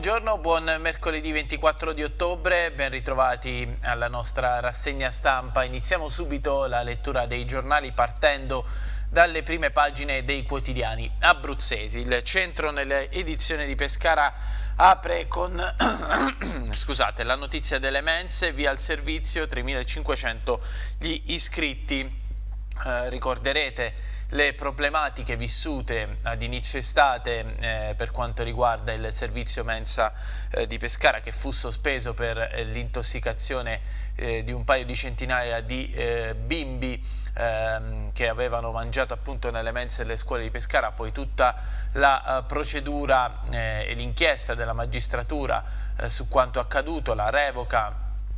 Buongiorno, buon mercoledì 24 di ottobre, ben ritrovati alla nostra rassegna stampa. Iniziamo subito la lettura dei giornali partendo dalle prime pagine dei quotidiani abruzzesi. Il centro nell'edizione di Pescara apre con scusate, la notizia delle mense, via al servizio, 3.500 gli iscritti. Ricorderete le problematiche vissute ad inizio estate per quanto riguarda il servizio mensa di Pescara, che fu sospeso per l'intossicazione di un paio di centinaia di bimbi che avevano mangiato appunto nelle mense delle scuole di Pescara. Poi tutta la procedura e l'inchiesta della magistratura su quanto accaduto, la revoca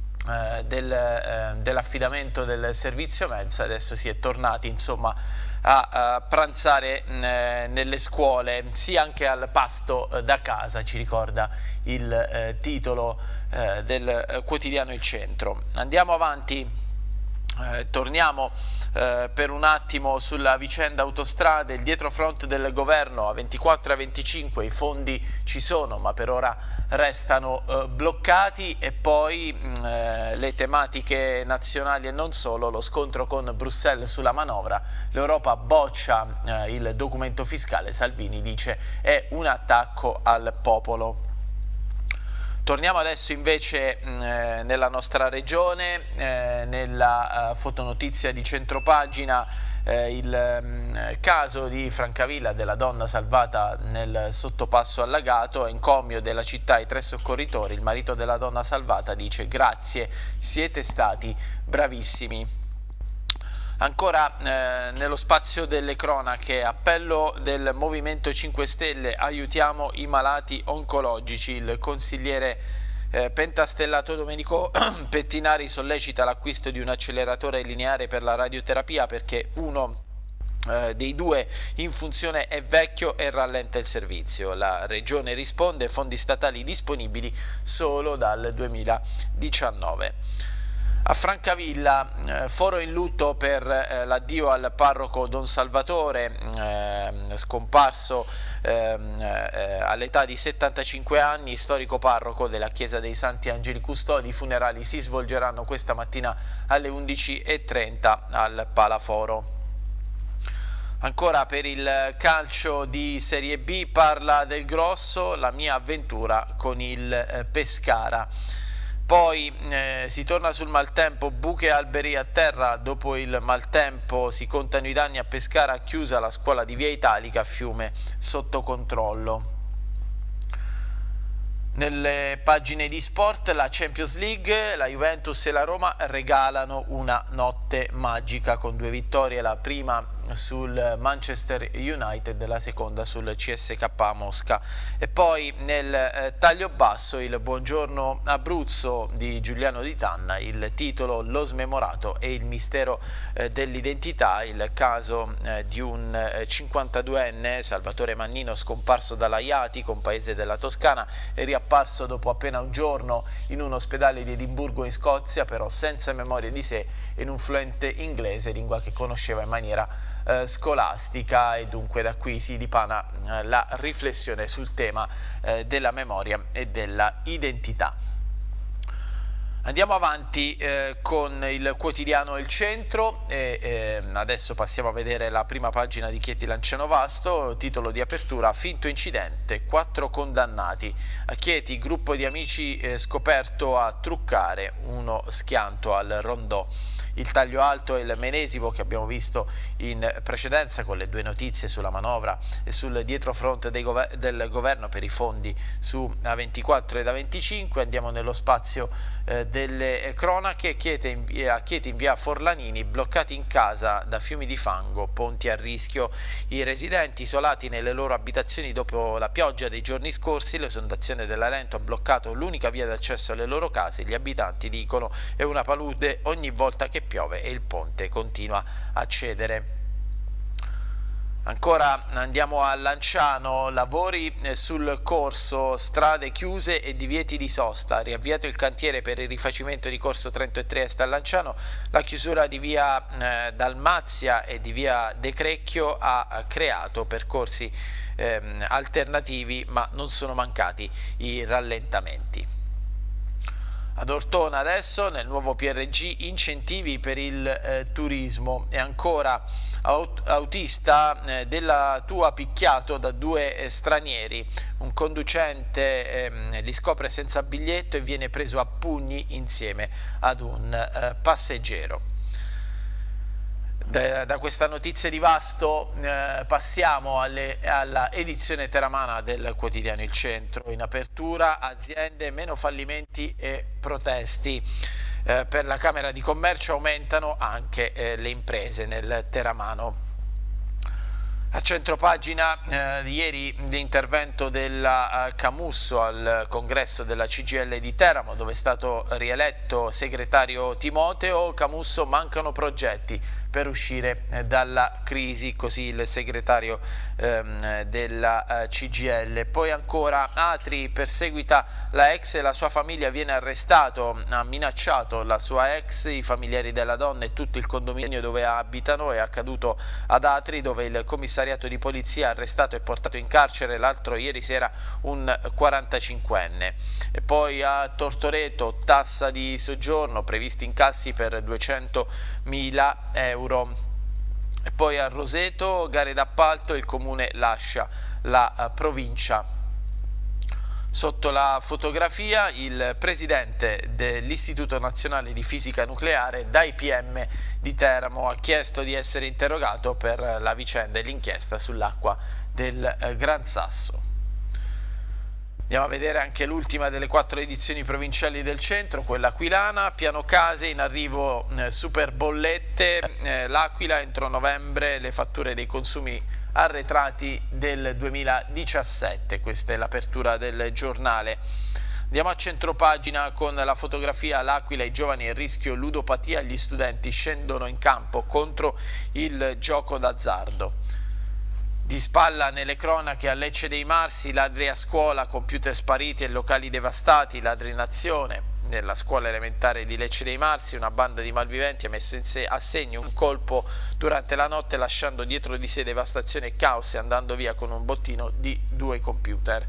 dell'affidamento del servizio mensa. Adesso si è tornati insomma a pranzare nelle scuole, sì, anche al pasto da casa, ci ricorda il titolo del quotidiano Il Centro. Andiamo avanti. Torniamo per un attimo sulla vicenda autostrade, il dietrofront del governo. A 24 e a 25 i fondi ci sono, ma per ora restano bloccati. E poi le tematiche nazionali e non solo, lo scontro con Bruxelles sulla manovra, l'Europa boccia il documento fiscale, Salvini dice è un attacco al popolo. Torniamo adesso invece nella nostra regione, nella fotonotizia di centropagina, il caso di Francavilla della donna salvata nel sottopasso allagato. A encomio della città i 3 soccorritori, il marito della donna salvata dice grazie, siete stati bravissimi. Ancora nello spazio delle cronache, appello del Movimento 5 Stelle, aiutiamo i malati oncologici. Il consigliere pentastellato Domenico Pettinari sollecita l'acquisto di un acceleratore lineare per la radioterapia perché uno dei 2 in funzione è vecchio e rallenta il servizio. La regione risponde, fondi statali disponibili solo dal 2019. A Francavilla, foro in lutto per l'addio al parroco Don Salvatore, scomparso all'età di 75 anni, storico parroco della Chiesa dei Santi Angeli Custodi. I funerali si svolgeranno questa mattina alle 11:30 al Palaforo. Ancora per il calcio di Serie B, parla del Grosso, la mia avventura con il Pescara. Poi si torna sul maltempo, buche e alberi a terra. Dopo il maltempo si contano i danni a Pescara, chiusa la scuola di Via Italica, Fiume sotto controllo. Nelle pagine di sport, la Champions League, la Juventus e la Roma regalano una notte magica con 2 vittorie, la prima sul Manchester United, la seconda sul CSKA Mosca. E poi nel taglio basso il buongiorno Abruzzo di Giuliano Di Tanna, il titolo Lo smemorato e il mistero dell'identità, il caso di un 52enne, Salvatore Mannino, scomparso dalla Iati, paese della Toscana, e riapparso dopo appena un giorno in un ospedale di Edimburgo in Scozia, però senza memoria di sé e in un fluente inglese, lingua che conosceva in maniera scolastica. E dunque da qui si dipana la riflessione sul tema della memoria e della identità. Andiamo avanti con il quotidiano Il Centro e adesso passiamo a vedere la prima pagina di Chieti Lanciano Vasto. Titolo di apertura: finto incidente, 4 condannati. A Chieti, gruppo di amici scoperto a truccare uno schianto al rondò. Il taglio alto e il menesimo che abbiamo visto in precedenza con le 2 notizie sulla manovra e sul dietrofront del governo per i fondi su A24 ed A25. Andiamo nello spazio delle cronache. A Chieti in via Forlanini, bloccati in casa da fiumi di fango, ponti a rischio. I residenti isolati nelle loro abitazioni dopo la pioggia dei giorni scorsi, l'esondazione della Lento ha bloccato l'unica via d'accesso alle loro case. Gli abitanti dicono è una palude ogni volta che piove e il ponte continua a cedere. Ancora andiamo a Lanciano, lavori sul corso, strade chiuse e divieti di sosta, riavviato il cantiere per il rifacimento di corso Trento e Trieste a Lanciano, la chiusura di via Dalmazia e di via De Crecchio ha creato percorsi alternativi, ma non sono mancati i rallentamenti. Ad Ortona adesso, nel nuovo PRG, incentivi per il turismo. E ancora, autista della Tua picchiato da 2 stranieri. Un conducente li scopre senza biglietto e viene preso a pugni insieme ad un passeggero. Da questa notizia di Vasto passiamo alla edizione teramana del quotidiano Il Centro. In apertura, aziende, meno fallimenti e protesti. Per la Camera di Commercio aumentano anche le imprese nel teramano. A centropagina, ieri l'intervento della Camusso al congresso della CGIL di Teramo, dove è stato rieletto segretario Timoteo. Camusso: mancano progetti per uscire dalla crisi, così il segretario della CGIL. Poi ancora, Atri perseguita la ex e la sua famiglia, viene arrestato, ha minacciato la sua ex, i familiari della donna e tutto il condominio dove abitano. È accaduto ad Atri, dove il commissariato di polizia ha arrestato e portato in carcere l'altro ieri sera un 45enne. E poi a Tortoreto, tassa di soggiorno, previsti incassi per 200.000 euro. E poi a Roseto, gare d'appalto, il comune lascia la provincia. Sotto la fotografia il presidente dell'Istituto Nazionale di Fisica Nucleare, dai PM di Teramo, ha chiesto di essere interrogato per la vicenda e l'inchiesta sull'acqua del Gran Sasso. Andiamo a vedere anche l'ultima delle 4 edizioni provinciali del Centro, quella aquilana. Piano case, in arrivo super bollette. L'Aquila, entro novembre le fatture dei consumi arretrati del 2017. Questa è l'apertura del giornale. Andiamo a centropagina con la fotografia: l'Aquila, i giovani a rischio ludopatia, gli studenti scendono in campo contro il gioco d'azzardo. Di spalla nelle cronache a Lecce dei Marsi, ladri a scuola, computer spariti e locali devastati, ladri in azione. Nella scuola elementare di Lecce dei Marsi una banda di malviventi ha messo a segno un colpo durante la notte, lasciando dietro di sé devastazione e caos e andando via con un bottino di 2 computer.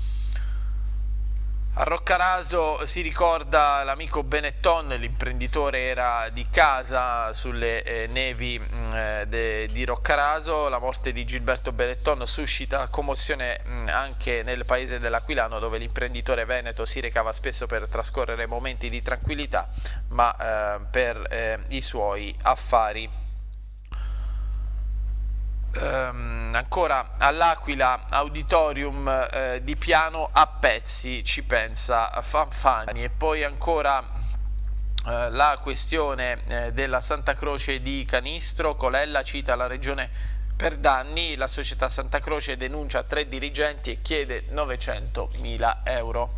A Roccaraso si ricorda l'amico Benetton, l'imprenditore era di casa sulle nevi di Roccaraso. La morte di Gilberto Benetton suscita commozione anche nel paese dell'Aquilano, dove l'imprenditore veneto si recava spesso per trascorrere momenti di tranquillità, ma per i suoi affari. Ancora all'Aquila, auditorium di piano a pezzi, ci pensa Fanfani. E poi ancora la questione della Santa Croce di Canistro. Colella cita la regione per danni, la società Santa Croce denuncia 3 dirigenti e chiede 900.000 euro.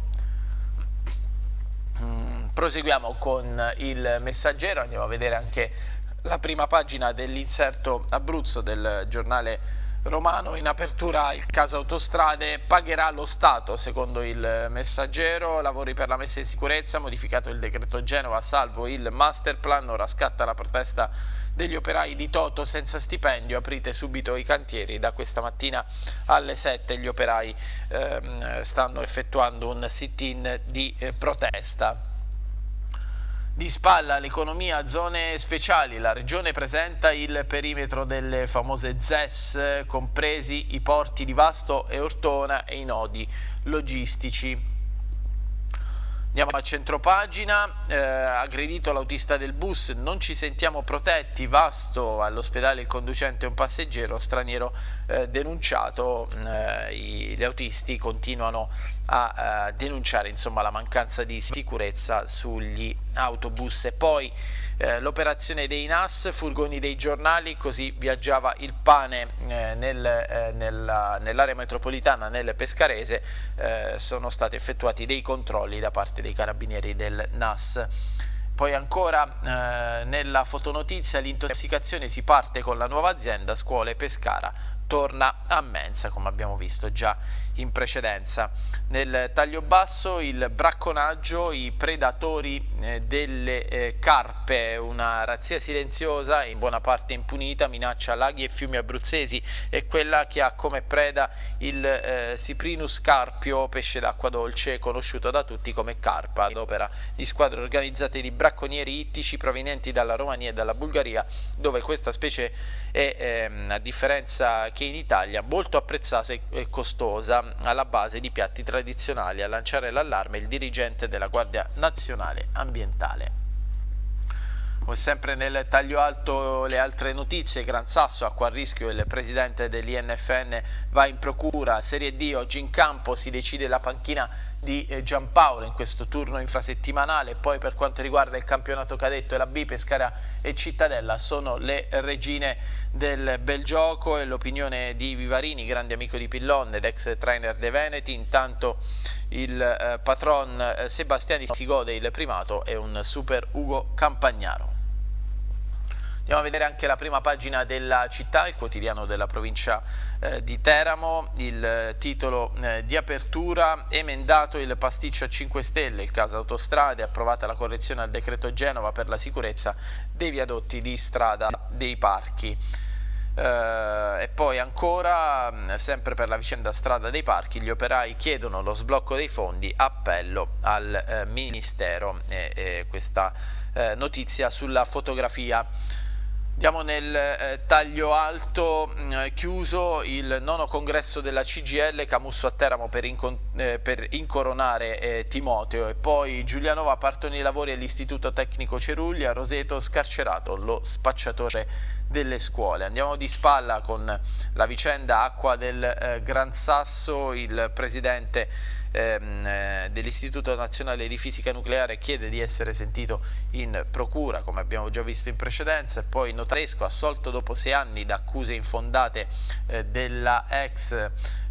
Proseguiamo con il Messaggero, andiamo a vedere anche la prima pagina dell'inserto Abruzzo del giornale romano. In apertura il caso autostrade, pagherà lo Stato secondo il Messaggero. Lavori per la messa in sicurezza, modificato il decreto Genova, salvo il masterplan. Ora scatta la protesta degli operai di Toto senza stipendio, aprite subito i cantieri. Da questa mattina alle 7 gli operai stanno effettuando un sit-in di protesta. Di spalla l'economia, zone speciali, la regione presenta il perimetro delle famose ZES, compresi i porti di Vasto e Ortona e i nodi logistici. Andiamo a centropagina, aggredito l'autista del bus, non ci sentiamo protetti, Vasto, all'ospedale il conducente e un passeggero, straniero denunciato. Gli autisti continuano a denunciare insomma la mancanza di sicurezza sugli autobus. E poi l'operazione dei NAS, furgoni dei giornali, così viaggiava il pane nell'area metropolitana, nel Pescarese. Sono stati effettuati dei controlli da parte dei carabinieri del NAS. Poi ancora nella fotonotizia, l'intossicazione, si parte con la nuova azienda, scuole Pescara torna a mensa, come abbiamo visto già in precedenza. Nel taglio basso il bracconaggio, i predatori delle carpe, una razzia silenziosa in buona parte impunita, minaccia laghi e fiumi abruzzesi, e quella che ha come preda il Cyprinus carpio, pesce d'acqua dolce conosciuto da tutti come carpa, ad opera di squadre organizzate di bracconieri ittici provenienti dalla Romania e dalla Bulgaria, dove questa specie è, a differenza che in Italia, molto apprezzata e costosa, alla base di piatti tradizionali. A lanciare l'allarme il dirigente della Guardia Nazionale Ambientale. Come sempre nel taglio alto le altre notizie: Gran Sasso, acqua a rischio, il presidente dell'INFN va in procura. Serie D, oggi in campo si decide la panchina di Giampaolo in questo turno infrasettimanale. Poi per quanto riguarda il campionato cadetto e la B, Pescara e Cittadella sono le regine del bel gioco, e l'opinione di Vivarini, grande amico di Pillon ed ex trainer dei Veneti. Intanto il patron Sebastiani si gode il primato e un super Ugo Campagnaro. Andiamo a vedere anche la prima pagina della Città, il quotidiano della provincia di Teramo. Il titolo di apertura: emendato il pasticcio a 5 Stelle, il caso autostrade, approvata la correzione al decreto Genova per la sicurezza dei viadotti di strada dei parchi. E poi ancora, sempre per la vicenda strada dei parchi, gli operai chiedono lo sblocco dei fondi, appello al Ministero. Questa notizia sulla fotografia. Andiamo nel taglio alto, chiuso il 9° congresso della CGIL, Camusso a Teramo per incoronare Timoteo, e poi Giulianova, partono i lavori all'Istituto Tecnico Ceruglia, Roseto scarcerato lo spacciatore delle scuole. Andiamo di spalla con la vicenda acqua del Gran Sasso. Il presidente dell'Istituto Nazionale di Fisica Nucleare chiede di essere sentito in procura, come abbiamo già visto in precedenza. E poi Notaresco, assolto dopo 6 anni da accuse infondate della ex.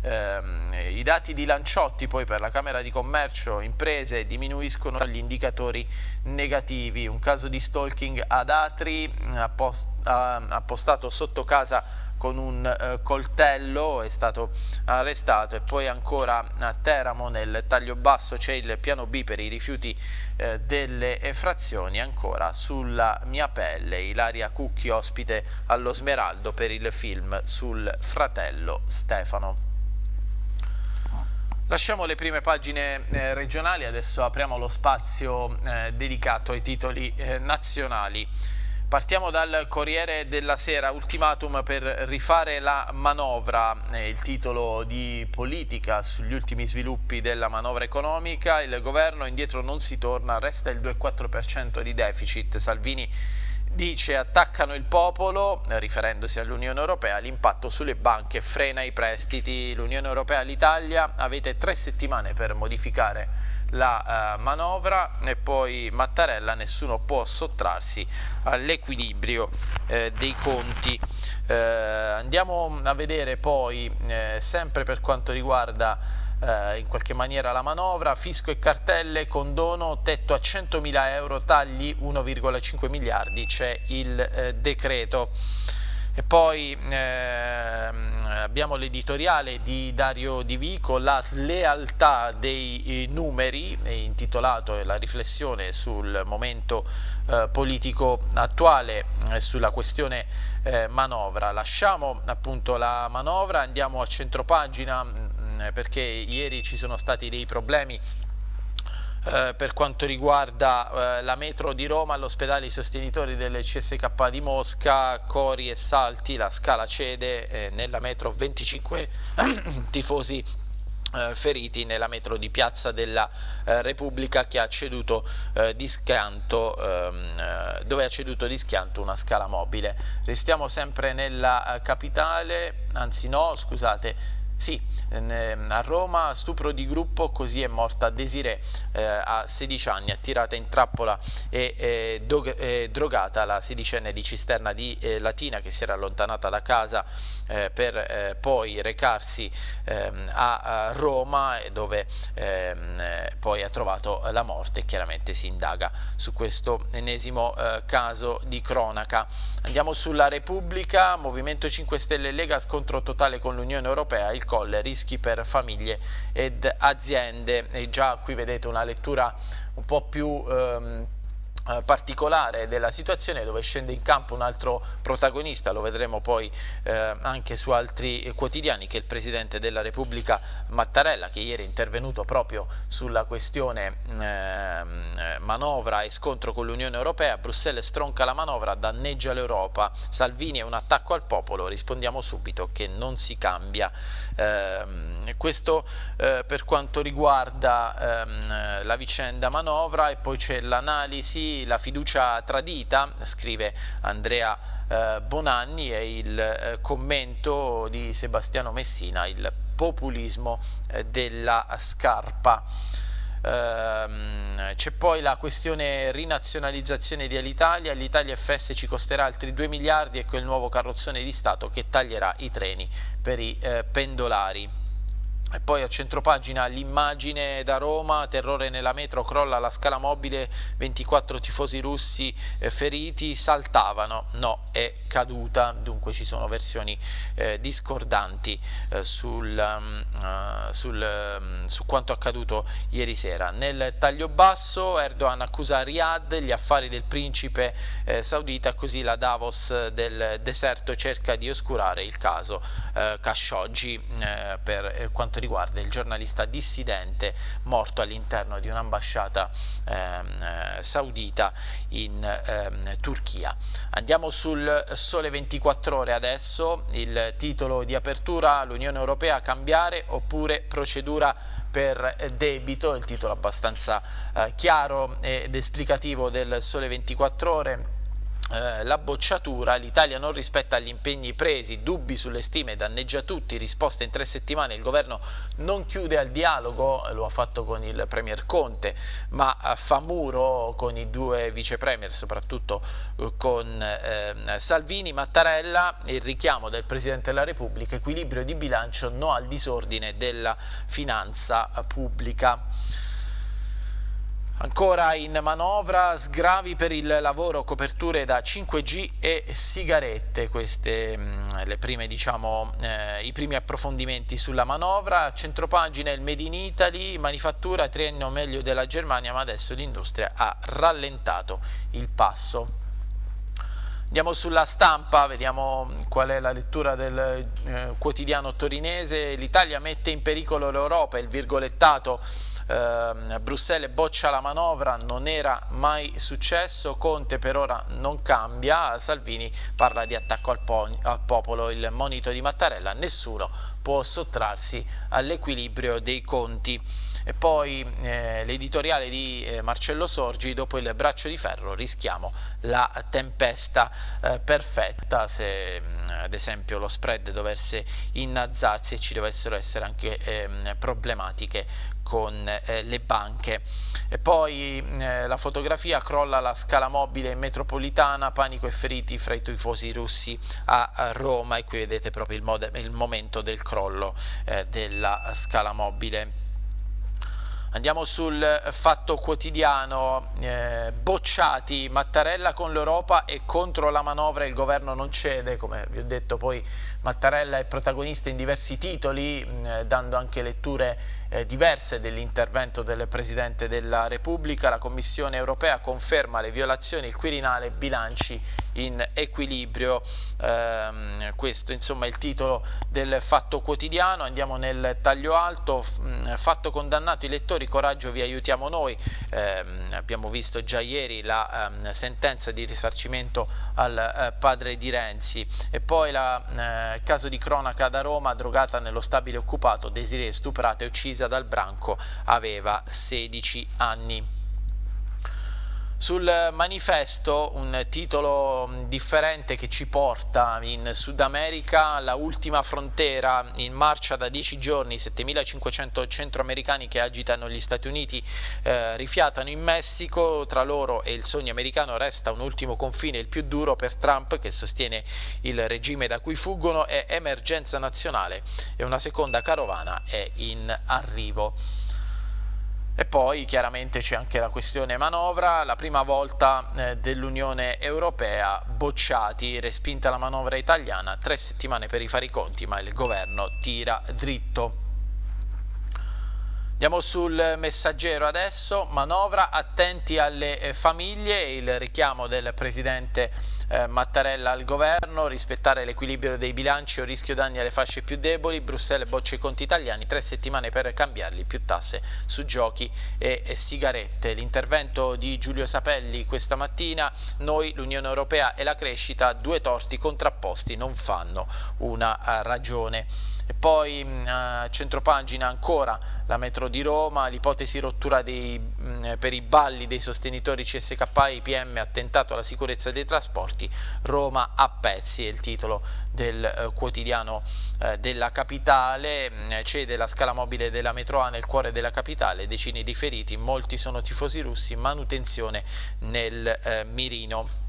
I dati di Lanciotti poi per la Camera di Commercio, imprese diminuiscono gli indicatori negativi. Un caso di stalking ad Atri, appostato sotto casa con un coltello, è stato arrestato. E poi ancora a Teramo nel taglio basso c'è il piano B per i rifiuti delle frazioni. Ancora sulla mia pelle, Ilaria Cucchi ospite allo Smeraldo per il film sul fratello Stefano. Lasciamo le prime pagine regionali, adesso apriamo lo spazio dedicato ai titoli nazionali. Partiamo dal Corriere della Sera: ultimatum per rifare la manovra, il titolo di politica sugli ultimi sviluppi della manovra economica. Il governo: indietro non si torna, resta il 2,4% di deficit. Salvini dice: attaccano il popolo, riferendosi all'Unione Europea, l'impatto sulle banche frena i prestiti. L'Unione Europea, l'Italia, avete 3 settimane per modificare la manovra. E poi Mattarella: nessuno può sottrarsi all'equilibrio dei conti. Andiamo a vedere poi, sempre per quanto riguarda in qualche maniera la manovra: fisco e cartelle, condono, tetto a 100.000 euro, tagli 1,5 miliardi, c'è il decreto. E poi abbiamo l'editoriale di Dario Di Vico, la slealtà dei numeri, è intitolato la riflessione sul momento politico attuale, sulla questione manovra. Lasciamo appunto la manovra, andiamo a centropagina, perché ieri ci sono stati dei problemi per quanto riguarda la metro di Roma. All'ospedale i sostenitori del CSK di Mosca, cori e salti, la Scala cede. Nella metro 25 tifosi feriti, nella metro di Piazza della Repubblica, che ha ceduto di schianto, dove ha ceduto di schianto una scala mobile. Restiamo sempre nella capitale, anzi no, scusate, Sì, a Roma stupro di gruppo, così è morta Desiree a 16 anni, attirata in trappola e drogata la sedicenne di Cisterna di Latina, che si era allontanata da casa per poi recarsi a Roma, dove poi ha trovato la morte. Chiaramente si indaga su questo ennesimo caso di cronaca. Andiamo sulla Repubblica. Movimento 5 Stelle e Lega, scontro totale con l'Unione Europea, il Colle, rischi per famiglie ed aziende. E già qui vedete una lettura un po' più particolare della situazione, dove scende in campo un altro protagonista, lo vedremo poi anche su altri quotidiani, che è il Presidente della Repubblica Mattarella, che ieri è intervenuto proprio sulla questione manovra e scontro con l'Unione Europea. Bruxelles stronca la manovra, danneggia l'Europa, Salvini è un attacco al popolo, rispondiamo subito che non si cambia. Questo per quanto riguarda la vicenda manovra. E poi c'è l'analisi, la fiducia tradita, scrive Andrea Bonanni, e il commento di Sebastiano Messina, il populismo della scarpa. C'è poi la questione rinazionalizzazione di Alitalia. L'Italia FS ci costerà altri 2 miliardi, e quel nuovo carrozzone di Stato che taglierà i treni per i pendolari. E poi a centropagina l'immagine da Roma, terrore nella metro, crolla la scala mobile, 24 tifosi russi feriti, saltavano, no, è caduta. Dunque ci sono versioni discordanti su quanto accaduto ieri sera. Nel taglio basso Erdogan accusa Riyadh, gli affari del principe saudita, così la Davos del deserto cerca di oscurare il caso Khashoggi, per quanto riguarda il giornalista dissidente morto all'interno di un'ambasciata saudita in Turchia. Andiamo sul Sole 24 Ore adesso. Il titolo di apertura: l'Unione Europea cambiare oppure procedura per debito. Il titolo abbastanza chiaro ed esplicativo del Sole 24 Ore. La bocciatura: l'Italia non rispetta gli impegni presi, dubbi sulle stime, danneggia tutti, risposta in 3 settimane, il governo non chiude al dialogo, lo ha fatto con il premier Conte, ma fa muro con i 2 vice premier, soprattutto con Salvini. Mattarella, il richiamo del Presidente della Repubblica: equilibrio di bilancio, no al disordine della finanza pubblica. Ancora in manovra, sgravi per il lavoro, coperture da 5G e sigarette. Queste le prime, diciamo, i primi approfondimenti sulla manovra. A centropagina il Made in Italy, manifattura, triennio meglio della Germania, ma adesso l'industria ha rallentato il passo. Andiamo sulla Stampa, vediamo qual è la lettura del quotidiano torinese. L'Italia mette in pericolo l'Europa, il virgolettato: Bruxelles boccia la manovra, non era mai successo, Conte per ora non cambia, Salvini parla di attacco al popolo, il monito di Mattarella: nessuno può sottrarsi all'equilibrio dei conti. E poi l'editoriale di Marcello Sorgi: dopo il braccio di ferro rischiamo la tempesta perfetta, se ad esempio lo spread dovesse innalzarsi e ci dovessero essere anche problematiche con le banche. E poi la fotografia: crolla la scala mobile in metropolitana, panico e feriti fra i tifosi russi a Roma, e qui vedete proprio il momento del crollo della scala mobile. Andiamo sul Fatto Quotidiano, bocciati, Mattarella con l'Europa e contro la manovra, il governo non cede. Come vi ho detto, poi Mattarella è protagonista in diversi titoli, dando anche letture diverse dell'intervento del Presidente della Repubblica. La Commissione europea conferma le violazioni, il Quirinale, bilanci in equilibrio. Questo insomma è il titolo del Fatto Quotidiano. Andiamo nel taglio alto: fatto condannato, i lettori, coraggio, vi aiutiamo noi. Abbiamo visto già ieri la sentenza di risarcimento al padre di Renzi. E poi caso di cronaca da Roma: drogata nello stabile occupato, Desiree stuprata e uccisa dal branco, aveva 16 anni. Sul Manifesto, un titolo differente che ci porta in Sud America, la ultima frontiera in marcia da 10 giorni, 7.500 centroamericani che agitano gli Stati Uniti, rifiatano in Messico, tra loro e il sogno americano resta un ultimo confine, il più duro per Trump che sostiene il regime da cui fuggono, è emergenza nazionale e una seconda carovana è in arrivo. E poi chiaramente c'è anche la questione manovra, la prima volta dell'Unione Europea, bocciati, respinta la manovra italiana, 3 settimane per rifare i conti, ma il governo tira dritto. Andiamo sul Messaggero adesso, manovra, attenti alle famiglie, il richiamo del presidente Mattarella al governo, rispettare l'equilibrio dei bilanci o rischio danni alle fasce più deboli, Bruxelles boccia i conti italiani, 3 settimane per cambiarli, più tasse su giochi e sigarette. L'intervento di Giulio Sapelli questa mattina, noi, l'Unione Europea e la crescita, 2 torti contrapposti non fanno una ragione. E poi centropagina ancora la metro di Roma, l'ipotesi rottura per i balli dei sostenitori CSK e IPM, attentato alla sicurezza dei trasporti, Roma a pezzi è il titolo del quotidiano della capitale, cede la scala mobile della metro A nel cuore della capitale, decine di feriti, molti sono tifosi russi, manutenzione nel mirino.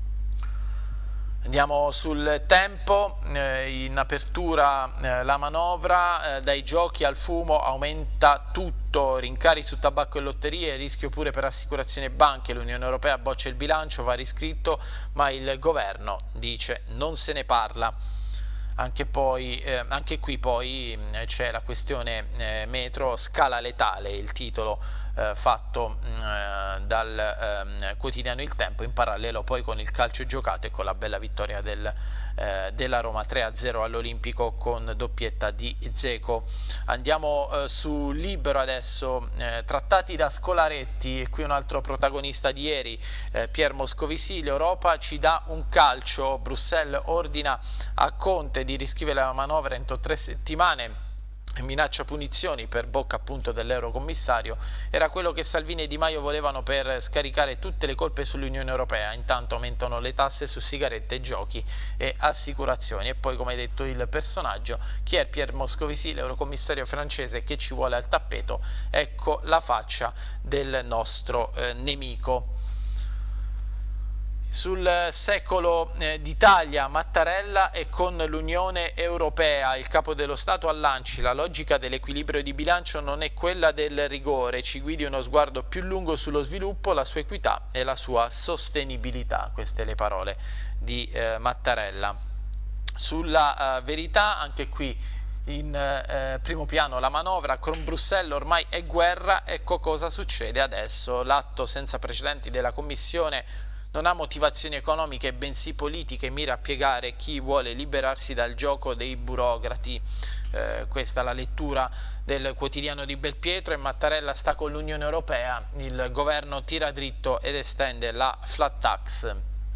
Andiamo sul Tempo, in apertura la manovra, dai giochi al fumo aumenta tutto, rincari su tabacco e lotterie, rischio pure per assicurazioni e banche, l'Unione Europea boccia il bilancio, va riscritto, ma il governo dice non se ne parla. Anche qui poi c'è la questione metro, scala letale, il titolo fatto dal quotidiano Il Tempo, in parallelo poi con il calcio giocato e con la bella vittoria della Roma 3-0 all'Olimpico con doppietta di Dzeko. Andiamo su Libero adesso, trattati da Scolaretti, e qui un altro protagonista di ieri, Pier Moscovici, l'Europa ci dà un calcio, Bruxelles ordina a Conte di riscrivere la manovra entro 3 settimane, minaccia punizioni per bocca appunto dell'eurocommissario, era quello che Salvini e Di Maio volevano per scaricare tutte le colpe sull'Unione Europea, intanto aumentano le tasse su sigarette, giochi e assicurazioni. E poi, come detto, il personaggio, chi è Pier Moscovici, l'eurocommissario francese che ci vuole al tappeto, ecco la faccia del nostro nemico. Sul Secolo d'Italia, Mattarella è con l'Unione Europea, il capo dello Stato all'Anci, la logica dell'equilibrio di bilancio non è quella del rigore, ci guidi uno sguardo più lungo sullo sviluppo, la sua equità e la sua sostenibilità, queste le parole di Mattarella. Sulla Verità, anche qui in primo piano la manovra, con Bruxelles ormai è guerra, ecco cosa succede adesso, l'atto senza precedenti della Commissione non ha motivazioni economiche bensì politiche, mira a piegare chi vuole liberarsi dal gioco dei burocrati. Questa è la lettura del quotidiano di Belpietro, e Mattarella sta con l'Unione Europea, il governo tira dritto ed estende la flat tax.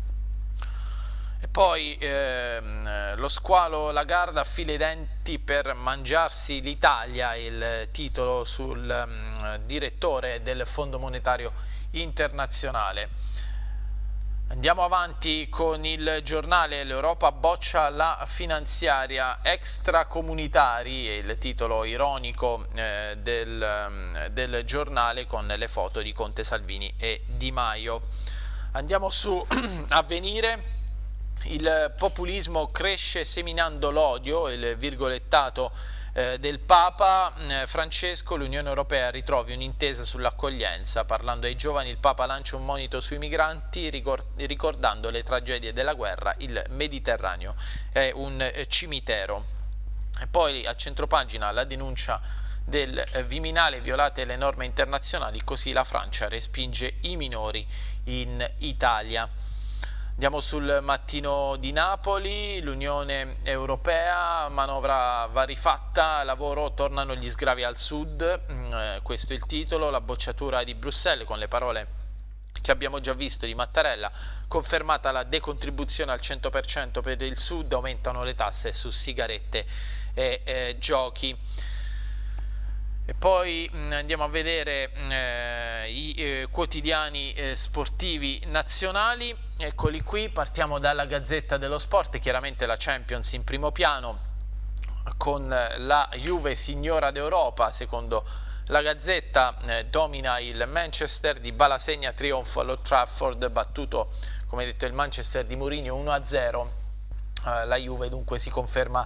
E poi lo squalo Lagarde affila i denti per mangiarsi l'Italia, il titolo sul direttore del Fondo Monetario Internazionale. Andiamo avanti con il Giornale, l'Europa boccia la finanziaria, extracomunitari, è il titolo ironico del giornale con le foto di Conte, Salvini e Di Maio. Andiamo su Avvenire, il populismo cresce seminando l'odio, il virgolettato del Papa Francesco, l'Unione Europea ritrovi un'intesa sull'accoglienza, parlando ai giovani il Papa lancia un monito sui migranti ricordando le tragedie della guerra, il Mediterraneo è un cimitero. E poi a centropagina la denuncia del Viminale, violate le norme internazionali, così la Francia respinge i minori in Italia. Andiamo sul Mattino di Napoli, l'Unione Europea, manovra va rifatta, lavoro, tornano gli sgravi al sud, questo è il titolo, la bocciatura di Bruxelles con le parole che abbiamo già visto di Mattarella, confermata la decontribuzione al 100% per il sud, aumentano le tasse su sigarette e giochi. E poi andiamo a vedere i quotidiani sportivi nazionali. Eccoli qui, partiamo dalla Gazzetta dello Sport, chiaramente la Champions in primo piano, con la Juve signora d'Europa. Secondo la Gazzetta domina il Manchester, Dybala segna, trionfo all'Old Trafford, battuto come detto il Manchester di Mourinho 1-0. La Juve dunque si conferma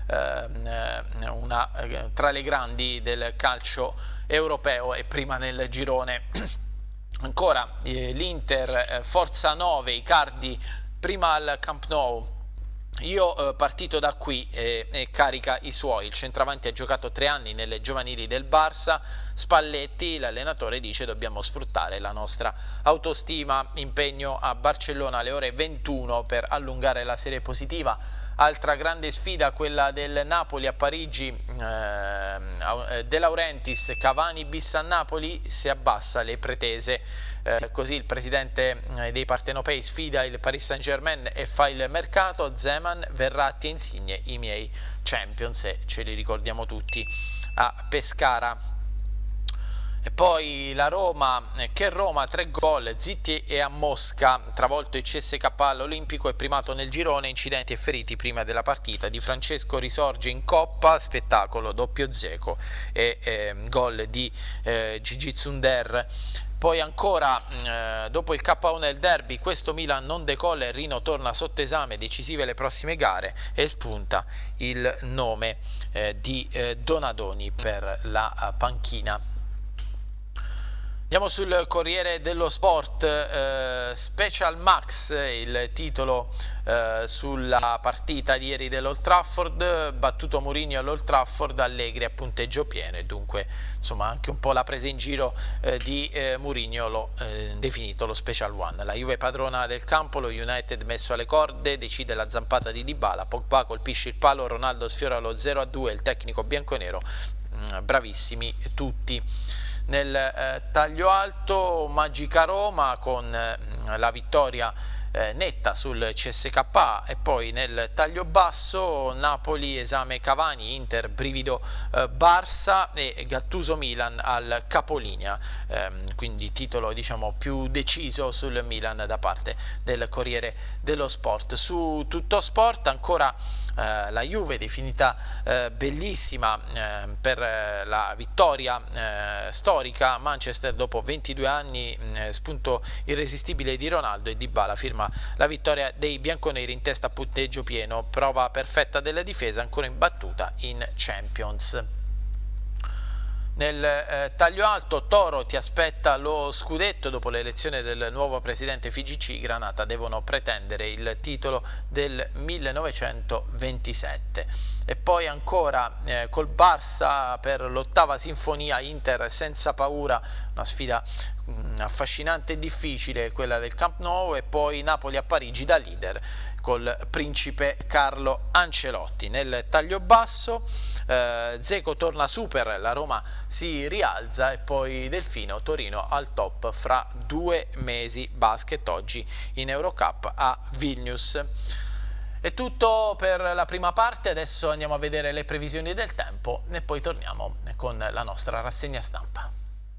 tra le grandi del calcio europeo e prima nel girone. Ancora l'Inter, forza 9, Icardi prima al Camp Nou. Io partito da qui e carica i suoi. Il centravanti ha giocato 3 anni nelle giovanili del Barça. Spalletti, l'allenatore, dice dobbiamo sfruttare la nostra autostima. Impegno a Barcellona alle ore 21 per allungare la serie positiva. Altra grande sfida, quella del Napoli a Parigi, De Laurentiis, Cavani bis a Napoli, si abbassa le pretese. Così il presidente dei partenopei sfida il Paris Saint-Germain e fa il mercato. Zeman, Verratti e Insigne, i miei Champions, e ce li ricordiamo tutti a Pescara. E poi la Roma, che Roma, 3 gol, zitti e a Mosca, travolto il CSK all'Olimpico e primato nel girone, incidenti e feriti prima della partita. Di Francesco risorge in Coppa, spettacolo, doppio Dzeko e gol di Gigi Zunder. Poi ancora, dopo il KO nel derby, questo Milan non decolla e Rino torna sotto esame, decisive le prossime gare, e spunta il nome di Donadoni per la panchina. Andiamo sul Corriere dello Sport, Special Max, il titolo sulla partita di ieri dell'Old Trafford, battuto Mourinho all'Old Trafford, Allegri a punteggio pieno, e dunque insomma anche un po' la presa in giro di Mourinho l'ho definito lo Special One. La Juve padrona del campo, lo United messo alle corde, decide la zampata di Dybala, Pogba colpisce il palo, Ronaldo sfiora lo 0-2, il tecnico bianconero, bravissimi tutti. Nel taglio alto, Magica Roma con la vittoria netta sul CSKA, e poi nel taglio basso Napoli, esame Cavani, Inter, brivido Barça e Gattuso Milan al capolinea, quindi titolo diciamo più deciso sul Milan da parte del Corriere dello Sport. Su Tutto Sport ancora la Juve definita bellissima per la vittoria storica. Manchester dopo 22 anni, spunto irresistibile di Ronaldo, e Dybala firma la vittoria dei bianconeri in testa a punteggio pieno, prova perfetta della difesa, ancora imbattuta in Champions. Nel taglio alto, Toro ti aspetta lo scudetto, dopo l'elezione del nuovo presidente FIGC, Granata devono pretendere il titolo del 1927. E poi ancora col Barça per l'8ª sinfonia, Inter senza paura, una sfida affascinante e difficile quella del Camp Nou, e poi Napoli a Parigi da leader col principe Carlo Ancelotti. Nel taglio basso Dzeko torna super, la Roma si rialza, e poi Delfino, Torino al top fra 2 mesi, basket oggi in Eurocup a Vilnius. È tutto per la prima parte, adesso andiamo a vedere le previsioni del tempo e poi torniamo con la nostra rassegna stampa.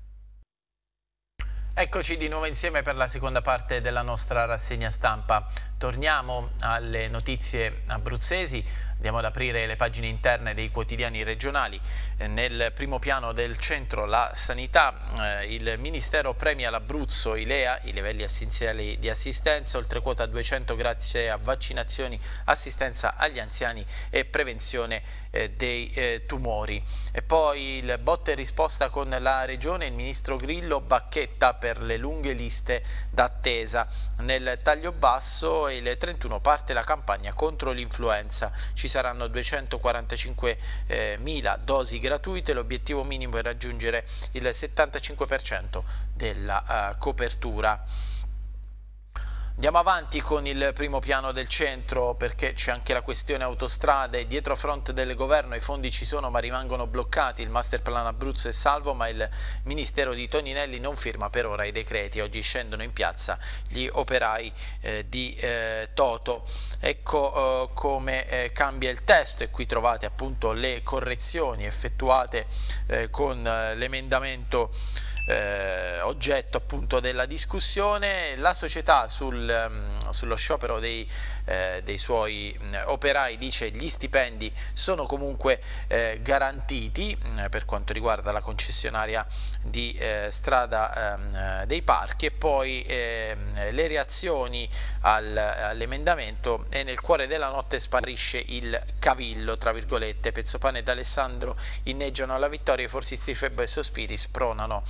Eccoci di nuovo insieme per la seconda parte della nostra rassegna stampa. Torniamo alle notizie abruzzesi. Andiamo ad aprire le pagine interne dei quotidiani regionali. Nel primo piano del centro la sanità, il Ministero premia l'Abruzzo, i LEA, i livelli essenziali di assistenza, oltre quota 200 grazie a vaccinazioni, assistenza agli anziani e prevenzione dei tumori. E poi il botta e risposta con la Regione, il Ministro Grillo bacchetta per le lunghe liste d'attesa. Nel taglio basso, il 31 parte la campagna contro l'influenza. Ci saranno 245.000 dosi gratuite, l'obiettivo minimo è raggiungere il 75% della copertura. Andiamo avanti con il primo piano del centro, perché c'è anche la questione autostrade. Dietro front del governo i fondi ci sono ma rimangono bloccati, il master plan Abruzzo è salvo ma il ministero di Toninelli non firma per ora i decreti. Oggi scendono in piazza gli operai di Toto. Ecco come cambia il testo, e qui trovate appunto le correzioni effettuate con l'emendamento oggetto appunto della discussione. La società sullo sciopero dei suoi operai dice gli stipendi sono comunque garantiti per quanto riguarda la concessionaria di strada dei parchi, e poi le reazioni all'emendamento, e nel cuore della notte sparisce il cavillo, tra virgolette. Pezzopane ed Alessandro inneggiano alla vittoria, i forzisti Febbo e Sospiri spronano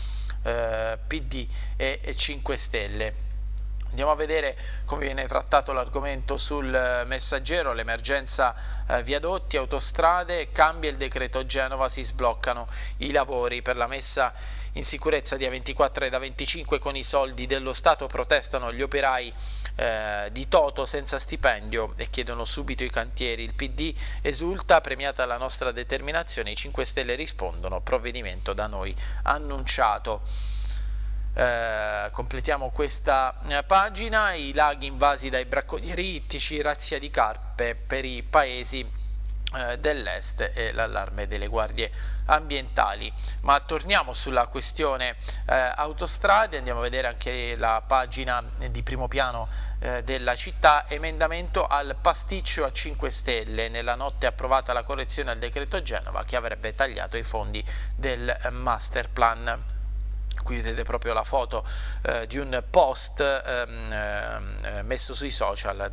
PD e 5 Stelle. Andiamo a vedere come viene trattato l'argomento sul Messaggero. L'emergenza viadotti, autostrade, cambia il decreto Genova, si sbloccano i lavori per la messa in sicurezza di A24 ed A25 con i soldi dello Stato. Protestano gli operai di Toto senza stipendio e chiedono subito i cantieri. Il PD esulta, premiata la nostra determinazione. I 5 Stelle rispondono, provvedimento da noi annunciato. Completiamo questa pagina. I laghi invasi dai bracconieri ittici, razzia di carpe per i paesi dell'est e l'allarme delle guardie ambientali. Ma torniamo sulla questione autostrade, andiamo a vedere anche la pagina di primo piano della città. Emendamento al pasticcio a 5 Stelle, nella notte approvata la correzione al decreto Genova che avrebbe tagliato i fondi del master plan. Qui vedete proprio la foto di un post messo sui social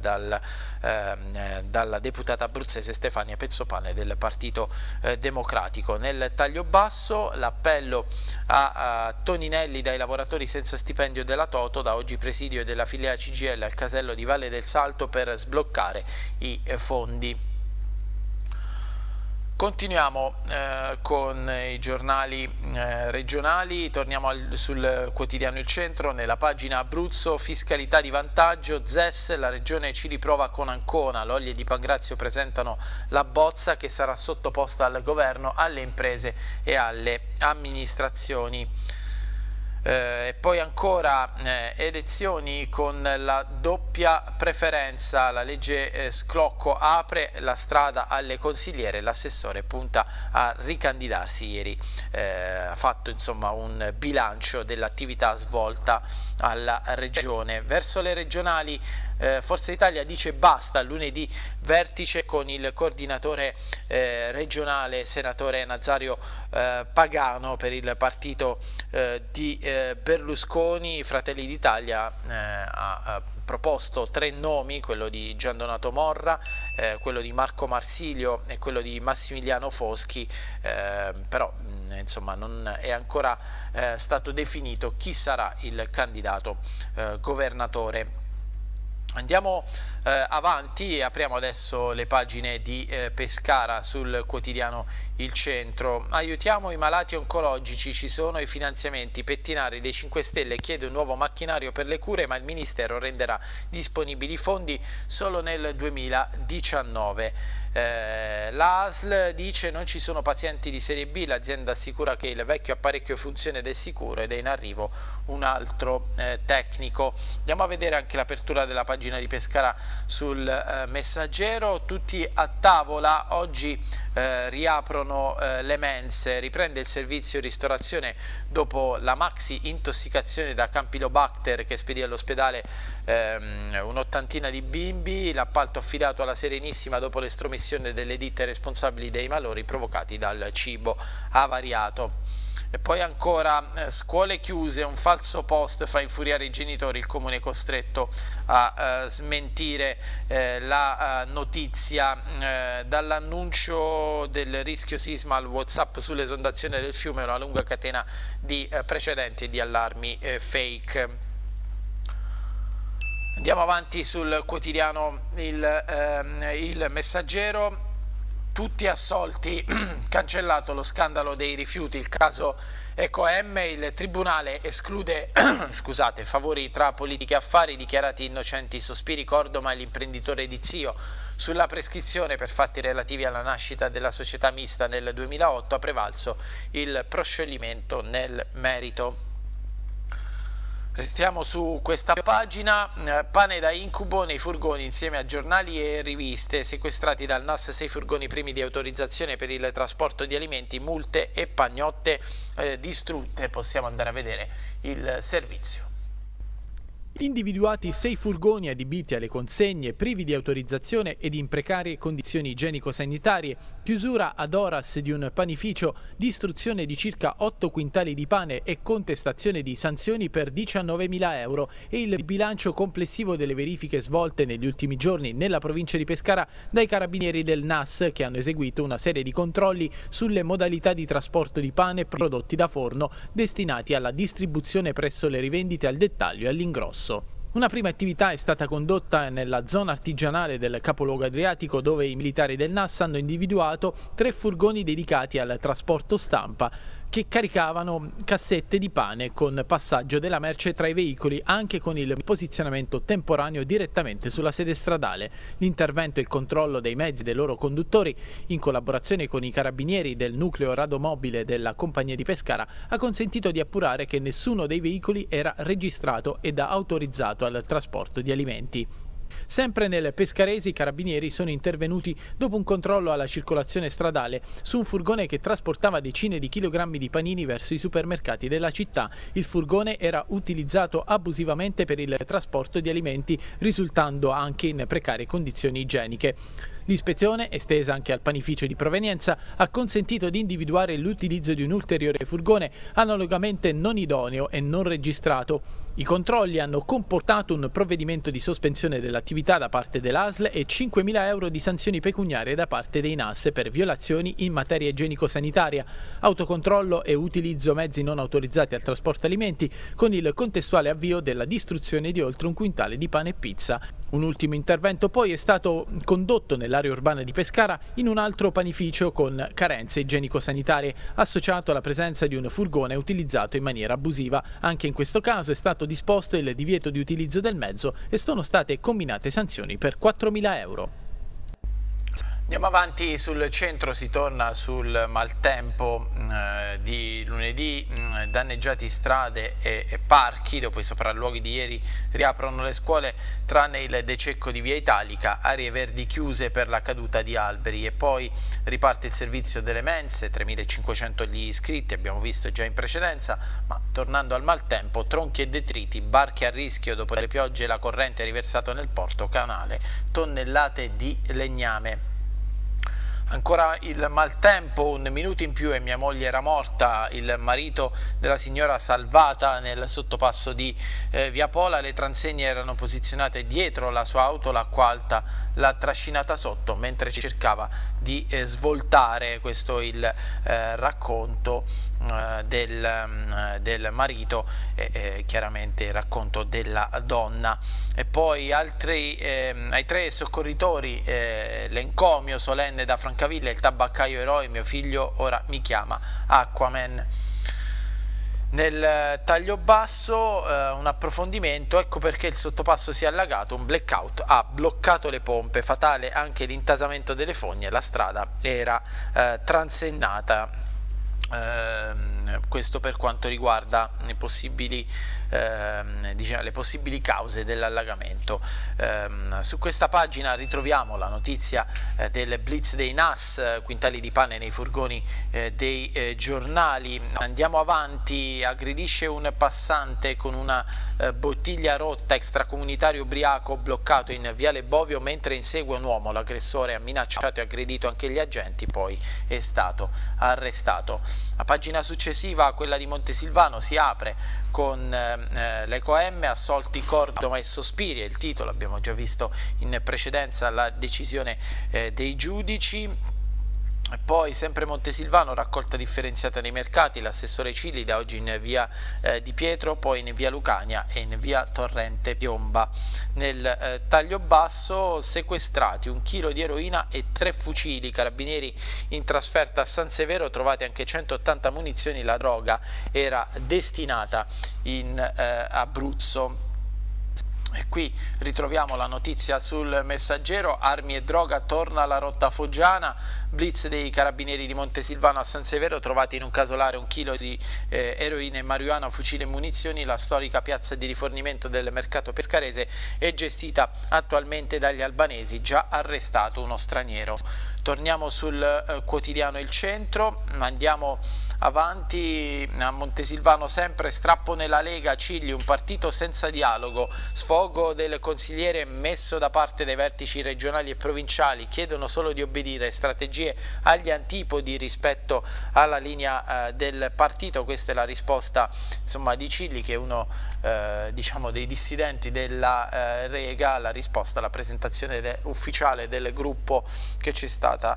dalla deputata abruzzese Stefania Pezzopane del Partito Democratico. Nel taglio basso l'appello a Toninelli dai lavoratori senza stipendio della Toto, da oggi presidio della filiale CGIL al casello di Valle del Salto per sbloccare i fondi. Continuiamo con i giornali regionali, torniamo sul quotidiano Il Centro. Nella pagina Abruzzo, fiscalità di vantaggio, ZES, la regione ci riprova con Ancona, Loglie di Pangrazio presentano la bozza che sarà sottoposta al governo, alle imprese e alle amministrazioni. E poi ancora elezioni con la doppia preferenza, la legge Sclocco apre la strada alle consigliere, l'assessore punta a ricandidarsi. Ieri ha fatto insomma un bilancio dell'attività svolta alla regione. Verso le regionali Forza Italia dice basta, lunedì vertice con il coordinatore regionale senatore Nazario Pagano per il partito di Berlusconi. Fratelli d'Italia ha proposto 3 nomi, quello di Gian Donato Morra, quello di Marco Marsilio e quello di Massimiliano Foschi, però insomma non è ancora stato definito chi sarà il candidato governatore. Andiamo avanti e apriamo adesso le pagine di Pescara sul quotidiano Il Centro. Aiutiamo i malati oncologici, ci sono i finanziamenti. Pettinari dei 5 Stelle chiede un nuovo macchinario per le cure, ma il Ministero renderà disponibili i fondi solo nel 2019. La ASL dice non ci sono pazienti di serie B, l'azienda assicura che il vecchio apparecchio funziona ed è sicuro ed è in arrivo un altro tecnico. Andiamo a vedere anche l'apertura della pagina di Pescara sul Messaggero. Tutti a tavola, oggi riaprono le mense, riprende il servizio ristorazione dopo la maxi intossicazione da Campylobacter che spedì all'ospedale un'ottantina di bimbi. L'appalto affidato alla Serenissima dopo l'estromissione delle ditte responsabili dei malori provocati dal cibo avariato. E poi ancora scuole chiuse, un falso post fa infuriare i genitori, il comune è costretto a smentire la notizia. Dall'annuncio del rischio sisma al WhatsApp sull'esondazione del fiume, una lunga catena di precedenti e di allarmi fake. Andiamo avanti sul quotidiano Il Messaggero. tutti assolti, cancellato lo scandalo dei rifiuti, il caso EcoM, il Tribunale esclude scusate, favori tra politica e affari, dichiarati innocenti i Sospiri, Cordoma e l'imprenditore di Zio. Sulla prescrizione per fatti relativi alla nascita della società mista nel 2008 ha prevalso il proscioglimento nel merito. Restiamo su questa pagina, pane da incubo nei furgoni insieme a giornali e riviste, sequestrati dal NAS 6 furgoni privi di autorizzazione per il trasporto di alimenti, multe e pagnotte distrutte. Possiamo andare a vedere il servizio. Individuati 6 furgoni adibiti alle consegne, privi di autorizzazione ed in precarie condizioni igienico-sanitarie, chiusura ad horas di un panificio, distruzione di circa 8 quintali di pane e contestazione di sanzioni per 19.000 euro e il bilancio complessivo delle verifiche svolte negli ultimi giorni nella provincia di Pescara dai carabinieri del NAS, che hanno eseguito una serie di controlli sulle modalità di trasporto di pane prodotti da forno destinati alla distribuzione presso le rivendite al dettaglio e all'ingrosso. Una prima attività è stata condotta nella zona artigianale del capoluogo adriatico, dove i militari del NAS hanno individuato 3 furgoni dedicati al trasporto stampa che caricavano cassette di pane con passaggio della merce tra i veicoli, anche con il posizionamento temporaneo direttamente sulla sede stradale. L'intervento e il controllo dei mezzi e dei loro conduttori, in collaborazione con i carabinieri del nucleo radomobile della compagnia di Pescara, ha consentito di appurare che nessuno dei veicoli era registrato ed autorizzato al trasporto di alimenti. Sempre nel Pescarese i carabinieri sono intervenuti dopo un controllo alla circolazione stradale su un furgone che trasportava decine di chilogrammi di panini verso i supermercati della città. Il furgone era utilizzato abusivamente per il trasporto di alimenti, risultando anche in precarie condizioni igieniche. L'ispezione, estesa anche al panificio di provenienza, ha consentito di individuare l'utilizzo di un ulteriore furgone analogamente non idoneo e non registrato. I controlli hanno comportato un provvedimento di sospensione dell'attività da parte dell'ASL e 5.000 euro di sanzioni pecuniarie da parte dei NAS per violazioni in materia igienico-sanitaria, autocontrollo e utilizzo mezzi non autorizzati al trasporto alimenti, con il contestuale avvio della distruzione di oltre 1 quintale di pane e pizza. Un ultimo intervento poi è stato condotto nell'area urbana di Pescara in un altro panificio con carenze igienico-sanitarie, associato alla presenza di un furgone utilizzato in maniera abusiva. Anche in questo caso è stato disposto il divieto di utilizzo del mezzo e sono state comminate sanzioni per 4.000 euro. Andiamo avanti sul centro, si torna sul maltempo di lunedì, danneggiati strade e parchi, dopo i sopralluoghi di ieri riaprono le scuole tranne il Dececco di Via Italica, aree verdi chiuse per la caduta di alberi e poi riparte il servizio delle mense, 3.500 gli iscritti, abbiamo visto già in precedenza, ma tornando al maltempo, tronchi e detriti, barche a rischio dopo le piogge, la corrente ha riversato nel porto canale tonnellate di legname. Ancora il maltempo, 1 minuto in più e mia moglie era morta, il marito della signora salvata nel sottopasso di Via Pola, le transegne erano posizionate dietro la sua auto, l'acqua alta l'ha trascinata sotto mentre cercava di svoltare. Questo è il racconto del marito e chiaramente il racconto della donna. E poi ai 3 soccorritori l'encomio solenne da Francavilla, il tabaccaio eroe, mio figlio ora mi chiama Aquaman. Nel taglio basso un approfondimento, ecco perché il sottopasso si è allagato, un blackout ha bloccato le pompe, fatale anche l'intasamento delle fogne, la strada era transennata. Questo per quanto riguarda le possibili cause dell'allagamento. Su questa pagina ritroviamo la notizia del blitz dei NAS, quintali di pane nei furgoni dei giornali. Andiamo avanti, aggredisce un passante con una bottiglia rotta, extracomunitario ubriaco bloccato in Viale Bovio mentre insegue un uomo, l'aggressore ha minacciato e aggredito anche gli agenti, poi è stato arrestato. La pagina successiva, quella di Montesilvano, si apre con l'EcoM, assolti Cordoma e Sospiri, è il titolo, abbiamo già visto in precedenza la decisione dei giudici. Poi sempre Montesilvano, raccolta differenziata nei mercati, l'assessore Cilli da oggi in via Di Pietro, poi in via Lucania e in via Torrente Piomba. Nel taglio basso sequestrati 1 chilo di eroina e 3 fucili, carabinieri in trasferta a San Severo, trovate anche 180 munizioni, la droga era destinata in Abruzzo. E qui ritroviamo la notizia sul Messaggero: armi e droga, torna alla rotta foggiana, blitz dei carabinieri di Montesilvano a San Severo, trovati in un casolare 1 chilo di eroina e marijuana, fucili e munizioni. La storica piazza di rifornimento del mercato pescarese è gestita attualmente dagli albanesi, già arrestato uno straniero. Torniamo sul quotidiano Il Centro, andiamo avanti a Montesilvano sempre, strappo nella Lega, Cilli, un partito senza dialogo, sfogo del consigliere messo da parte dai vertici regionali e provinciali, chiedono solo di obbedire, strategie agli antipodi rispetto alla linea del partito. Questa è la risposta, insomma, di Cilli, che è uno diciamo dei dissidenti della Lega, la risposta alla presentazione ufficiale del gruppo che c'è stata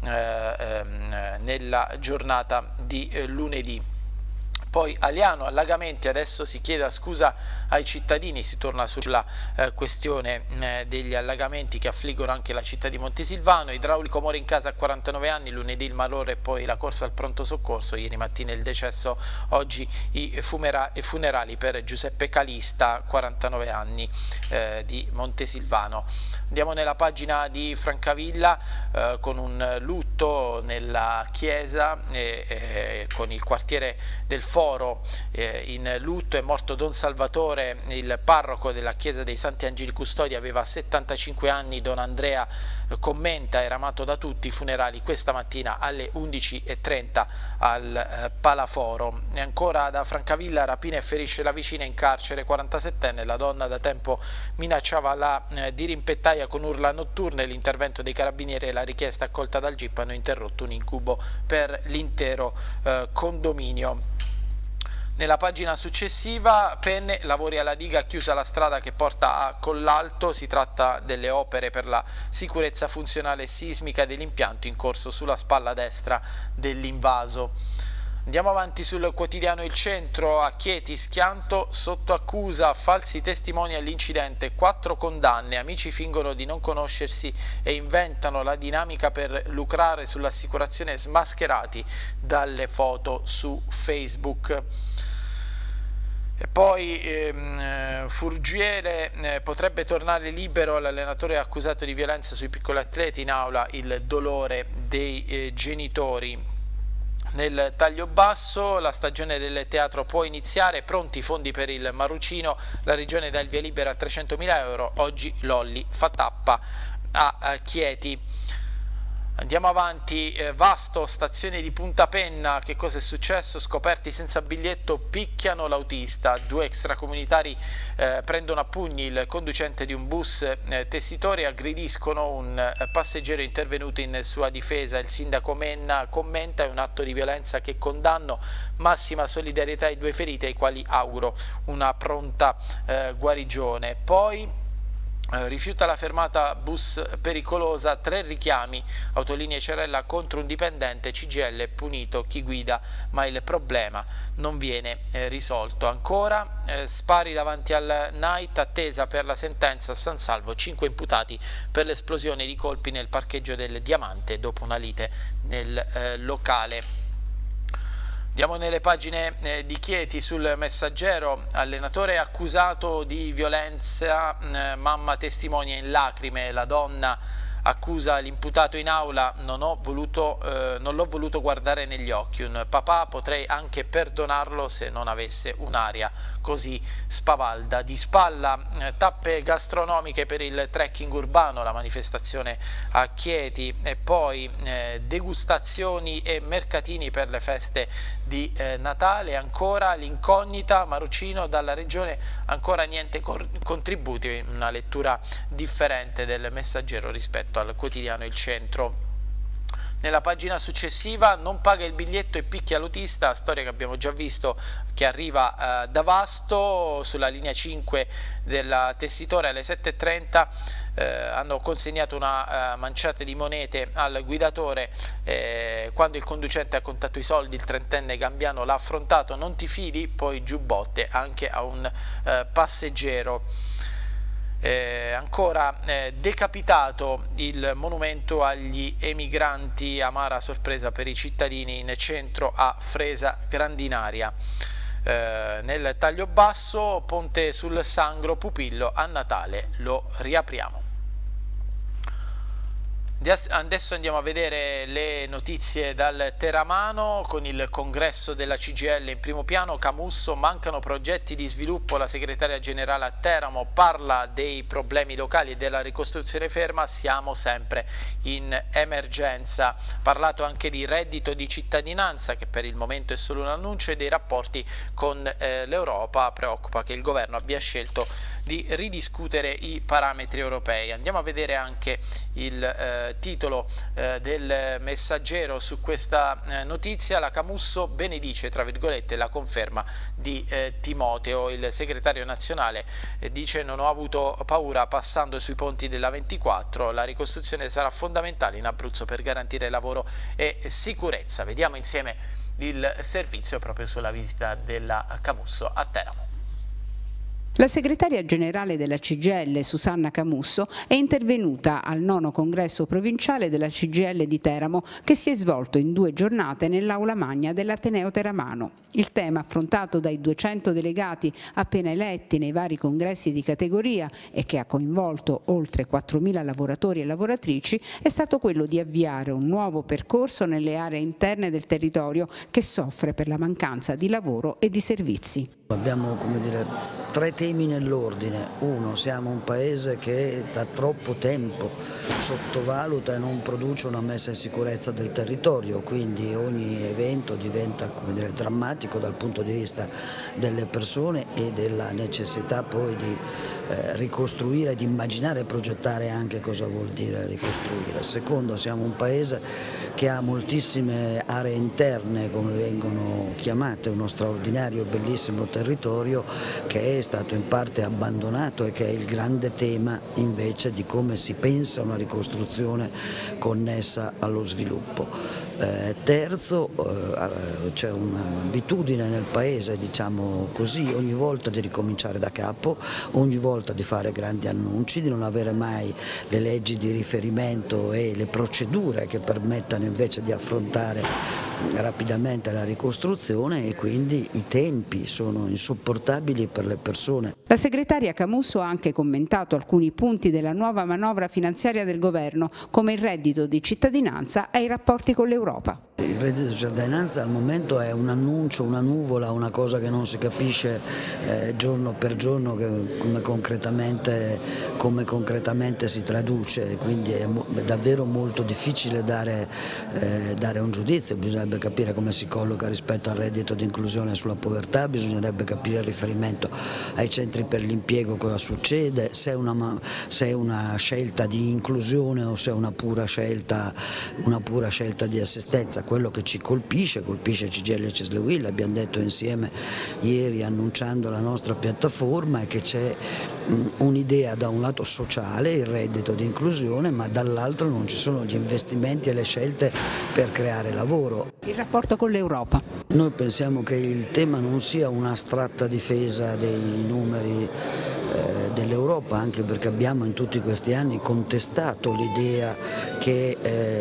nella giornata di lunedì. Poi Aliano, allagamenti, adesso si chiede scusa ai cittadini, si torna sulla questione degli allagamenti che affliggono anche la città di Montesilvano. Idraulico muore in casa a 49 anni, lunedì il malore e poi la corsa al pronto soccorso, ieri mattina il decesso, oggi i funerali per Giuseppe Calista, 49 anni, di Montesilvano. Andiamo nella pagina di Francavilla con un lutto nella chiesa con il quartiere del Foro in lutto. È morto Don Salvatore, il parroco della chiesa dei Santi Angeli Custodi, aveva 75 anni. Don Andrea commenta: era amato da tutti. Funerali questa mattina alle 11:30 al Palaforo. E ancora da Francavilla, rapina e ferisce la vicina, in carcere 47enne, la donna da tempo minacciava la dirimpettaia con urla notturne, l'intervento dei carabinieri e la richiesta accolta dal GIP hanno interrotto un incubo per l'intero condominio. Nella pagina successiva, Penne, lavori alla diga, chiusa la strada che porta a Collalto, si tratta delle opere per la sicurezza funzionale e sismica dell'impianto in corso sulla spalla destra dell'invaso. Andiamo avanti sul quotidiano Il Centro, a Chieti, schianto sotto accusa, falsi testimoni all'incidente, 4 condanne, amici fingono di non conoscersi e inventano la dinamica per lucrare sull'assicurazione, smascherati dalle foto su Facebook. E poi Furgiere, potrebbe tornare libero, l'allenatore accusato di violenza sui piccoli atleti, in aula il dolore dei genitori. Nel taglio basso, la stagione del teatro può iniziare, pronti i fondi per il Marucino, la regione dà il via libera a 300.000 euro, oggi Lolli fa tappa a Chieti. Andiamo avanti, Vasto, stazione di Punta Penna, che cosa è successo? Scoperti senza biglietto, picchiano l'autista, 2 extracomunitari prendono a pugni il conducente di un bus, tessitori aggrediscono un passeggero intervenuto in sua difesa. Il sindaco Menna commenta: è un atto di violenza che condanno, massima solidarietà ai 2 feriti, ai quali auguro una pronta guarigione. Poi rifiuta la fermata bus pericolosa, 3 richiami, Autolinee Cerella contro un dipendente, CGIL punito chi guida, ma il problema non viene risolto. Ancora spari davanti al Night, attesa per la sentenza a San Salvo, 5 imputati per l'esplosione di colpi nel parcheggio del Diamante dopo una lite nel locale. Andiamo nelle pagine di Chieti sul Messaggero, allenatore accusato di violenza, mamma testimonia in lacrime, la donna accusa l'imputato in aula: non l'ho voluto guardare negli occhi, un papà, potrei anche perdonarlo se non avesse un'aria così spavalda. Di spalla, tappe gastronomiche per il trekking urbano, la manifestazione a Chieti, e poi degustazioni e mercatini per le feste di Natale. Ancora l'incognita, Marucino, dalla regione ancora niente contributi, una lettura differente del Messaggero rispetto al quotidiano Il Centro. nella pagina successiva, non paga il biglietto e picchia l'autista, storia che abbiamo già visto, che arriva da Vasto. Sulla linea 5 della Tessitore alle 7:30 hanno consegnato una manciata di monete al guidatore. Quando il conducente ha contato i soldi, il trentenne gambiano l'ha affrontato: non ti fidi, poi giubbotte anche a un passeggero. Ancora decapitato il monumento agli emigranti, amara sorpresa per i cittadini in centro a Fresa Grandinaria. Nel taglio basso, Ponte sul Sangro, Pupillo, a Natale lo riapriamo. Adesso andiamo a vedere le notizie dal Teramano con il congresso della CGIL in primo piano. Camusso: mancano progetti di sviluppo, la segretaria generale a Teramo parla dei problemi locali e della ricostruzione ferma, siamo sempre in emergenza. Parlato anche di reddito di cittadinanza, che per il momento è solo un annuncio, e dei rapporti con l'Europa. Preoccupa che il governo abbia scelto di ridiscutere i parametri europei. Andiamo a vedere anche il titolo del Messaggero su questa notizia. La Camusso benedice, tra virgolette, la conferma di Timoteo. Il segretario nazionale dice: non ho avuto paura passando sui ponti della 24, la ricostruzione sarà fondamentale in Abruzzo per garantire lavoro e sicurezza. Vediamo insieme il servizio proprio sulla visita della Camusso a Teramo. La segretaria generale della CGIL, Susanna Camusso, è intervenuta al 9° congresso provinciale della CGIL di Teramo, che si è svolto in 2 giornate nell'aula magna dell'Ateneo Teramano. Il tema affrontato dai 200 delegati appena eletti nei vari congressi di categoria e che ha coinvolto oltre 4.000 lavoratori e lavoratrici è stato quello di avviare un nuovo percorso nelle aree interne del territorio che soffre per la mancanza di lavoro e di servizi. Abbiamo, 3 temi nell'ordine. Uno, siamo un paese che da troppo tempo sottovaluta e non produce una messa in sicurezza del territorio, quindi ogni evento diventa drammatico dal punto di vista delle persone e della necessità poi di ricostruire, di immaginare e progettare anche cosa vuol dire ricostruire. Secondo, siamo un paese che ha moltissime aree interne, come vengono chiamate, uno straordinario e bellissimo territorio che è stato in parte abbandonato e che è il grande tema invece di come si pensa una ricostruzione connessa allo sviluppo. Terzo, c'è un'abitudine nel paese, diciamo così, ogni volta di ricominciare da capo, ogni volta di fare grandi annunci, di non avere mai le leggi di riferimento e le procedure che permettano invece di affrontare rapidamente la ricostruzione, e quindi i tempi sono insopportabili per le persone. La segretaria Camusso ha anche commentato alcuni punti della nuova manovra finanziaria del governo, come il reddito di cittadinanza e i rapporti con l'Europa. Il reddito di cittadinanza al momento è un annuncio, una nuvola, una cosa che non si capisce giorno per giorno come concretamente si traduce, quindi è davvero molto difficile dare un giudizio. Bisognerebbe capire come si colloca rispetto al reddito di inclusione sulla povertà, bisognerebbe capire il riferimento ai centri per l'impiego, cosa succede, se è una scelta di inclusione o se è una pura scelta di assistenza. Quello che ci colpisce CGIL e CISL UIL, l'abbiamo detto insieme ieri annunciando la nostra piattaforma, è che c'è un'idea da un lato sociale, il reddito di inclusione, ma dall'altro non ci sono gli investimenti e le scelte per creare lavoro. Il rapporto con l'Europa. Noi pensiamo che il tema non sia un'astratta difesa dei numeri dell'Europa, anche perché abbiamo in tutti questi anni contestato l'idea che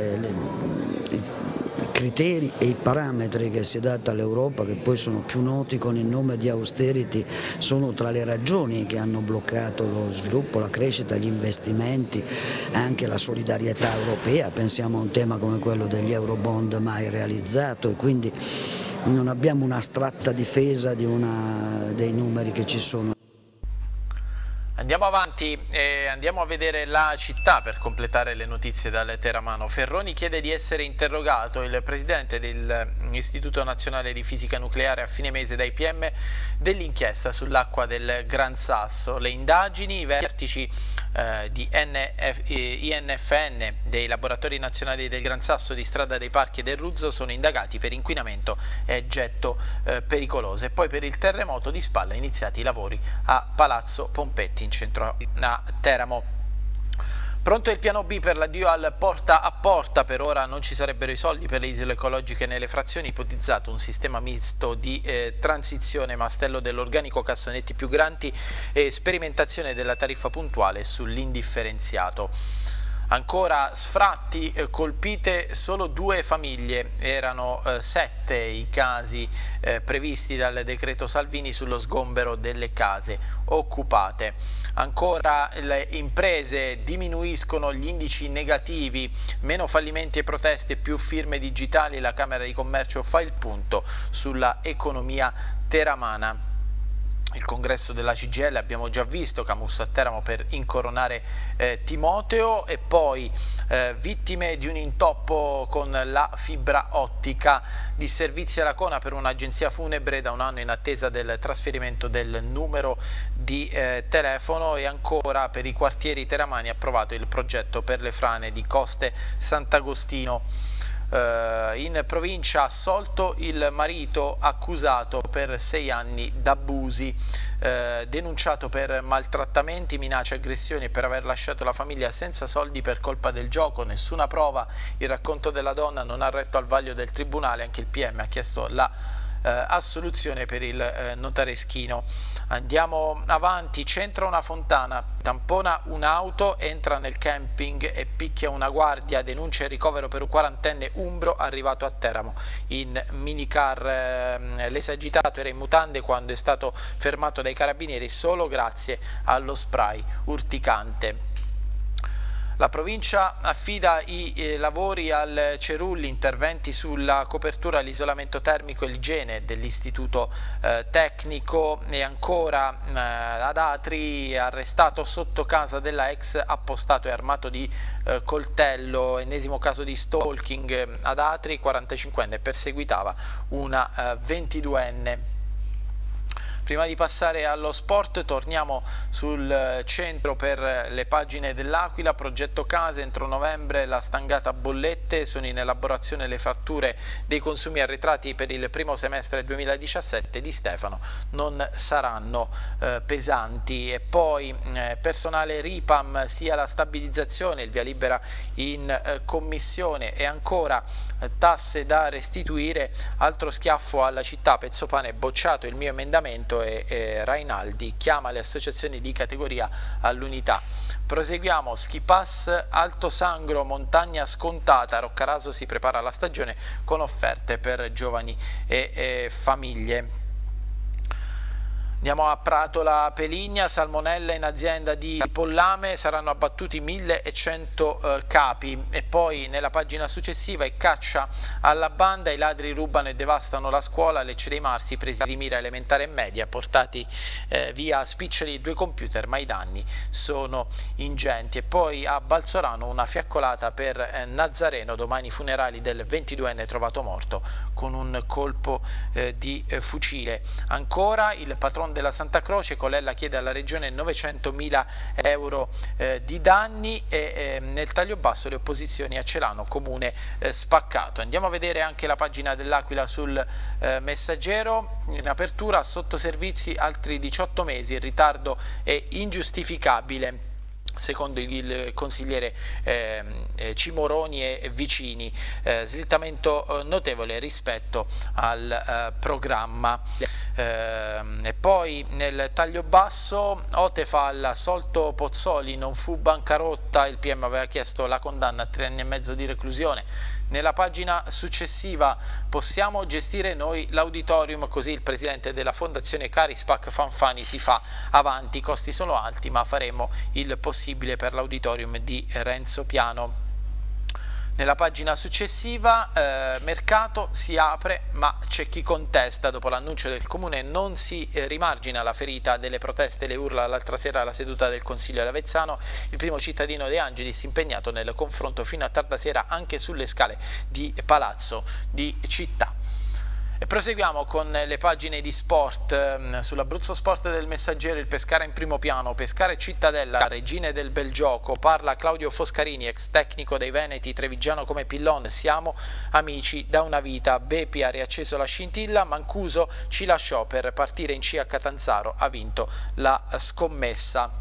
i criteri e i parametri che si è data all'Europa, che poi sono più noti con il nome di austerity, sono tra le ragioni che hanno bloccato lo sviluppo, la crescita, gli investimenti, anche la solidarietà europea. Pensiamo a un tema come quello degli Eurobond mai realizzato, e quindi non abbiamo un'astratta difesa dei numeri che ci sono. Andiamo avanti e andiamo a vedere la città per completare le notizie dal Teramano. Ferroni chiede di essere interrogato, il presidente dell'Istituto Nazionale di Fisica Nucleare a fine mese dai PM dell'inchiesta sull'acqua del Gran Sasso. Le indagini, i vertici di INFN dei laboratori nazionali del Gran Sasso di Strada dei Parchi e del Ruzzo sono indagati per inquinamento e getto pericoloso. E poi per il terremoto di Spalla iniziati i lavori a Palazzo Pompetti in centro a Teramo. Pronto il piano B per l'addio al porta a porta, per ora non ci sarebbero i soldi per le isole ecologiche nelle frazioni, ipotizzato un sistema misto di transizione, mastello dell'organico, cassonetti più grandi e sperimentazione della tariffa puntuale sull'indifferenziato. Ancora sfratti, colpite solo 2 famiglie, erano 7 i casi previsti dal decreto Salvini sullo sgombero delle case occupate. Ancora le imprese, diminuiscono gli indici negativi, meno fallimenti e proteste, più firme digitali, la Camera di Commercio fa il punto sulla economia teramana. Il congresso della CGIL abbiamo già visto, Camusso a Teramo per incoronare Timoteo, e poi vittime di un intoppo con la fibra ottica, disservizi alla Cona per un'agenzia funebre, da un anno in attesa del trasferimento del numero di telefono. E ancora per i quartieri teramani approvato il progetto per le frane di Coste Sant'Agostino. In provincia assolto il marito accusato per 6 anni d'abusi, denunciato per maltrattamenti, minacce, aggressioni e per aver lasciato la famiglia senza soldi per colpa del gioco. Nessuna prova, il racconto della donna non ha retto al vaglio del tribunale, anche il PM ha chiesto la assoluzione per il notareschino. Andiamo avanti, centra una fontana, tampona un'auto, entra nel camping e picchia una guardia, denuncia il ricovero per un 40enne umbro arrivato a Teramo in minicar. L'esagitato era in mutande quando è stato fermato dai carabinieri solo grazie allo spray urticante. La provincia affida i lavori al Cerulli, interventi sulla copertura, l'isolamento termico e l'igiene dell'istituto tecnico. E ancora ad Atri, arrestato sotto casa della ex, appostato e armato di coltello, ennesimo caso di stalking ad Atri, 45enne perseguitava una 22enne. Prima di passare allo sport torniamo sul centro per le pagine dell'Aquila. Progetto case, entro novembre la stangata bollette, sono in elaborazione le fatture dei consumi arretrati per il primo semestre 2017 di Stefano, non saranno pesanti. E poi personale Ripam, sia la stabilizzazione, il via libera in commissione. E ancora tasse da restituire, altro schiaffo alla città, Pezzopane bocciato il mio emendamento e Rainaldi chiama le associazioni di categoria all'unità. Proseguiamo, ski pass Alto Sangro, montagna scontata, Roccaraso si prepara alla stagione con offerte per giovani e famiglie. Andiamo a Pratola Peligna, salmonella in azienda di Pollame, saranno abbattuti 1100 capi. E poi nella pagina successiva è caccia alla banda, i ladri rubano e devastano la scuola, Lecce dei Marsi, presi di mira elementare e media, portati via spiccioli 2 computer, ma i danni sono ingenti. E poi a Balsorano una fiaccolata per Nazareno, domani funerali del 22enne trovato morto con un colpo di fucile. Ancora il patron della Santa Croce, Colella chiede alla Regione 900.000 euro di danni. E nel taglio basso le opposizioni a Celano, comune spaccato. Andiamo a vedere anche la pagina dell'Aquila sul Messaggero. In apertura, sottoservizi altri 18 mesi, il ritardo è ingiustificabile. Secondo il consigliere Cimoroni e vicini, slittamento notevole rispetto al programma. E poi nel taglio basso, Otefal, assolto Pozzoli, non fu bancarotta, il PM aveva chiesto la condanna a 3 anni e mezzo di reclusione. Nella pagina successiva, possiamo gestire noi l'auditorium, così il presidente della fondazione Carispac Fanfani si fa avanti, i costi sono alti ma faremo il possibile per l'auditorium di Renzo Piano. Nella pagina successiva, mercato si apre ma c'è chi contesta. Dopo l'annuncio del Comune non si rimargina la ferita delle proteste e le urla l'altra sera alla seduta del Consiglio ad Avezzano. Il primo cittadino De Angelis impegnato nel confronto fino a tarda sera anche sulle scale di Palazzo di Città. E proseguiamo con le pagine di sport. Sull'Abruzzo Sport del Messaggero il Pescara in primo piano, Pescara e Cittadella, regine del bel gioco, parla Claudio Foscarini, ex tecnico dei Veneti, trevigiano come Pillon, siamo amici da una vita, Bepi ha riacceso la scintilla, Mancuso ci lasciò per partire in C a Catanzaro, ha vinto la scommessa.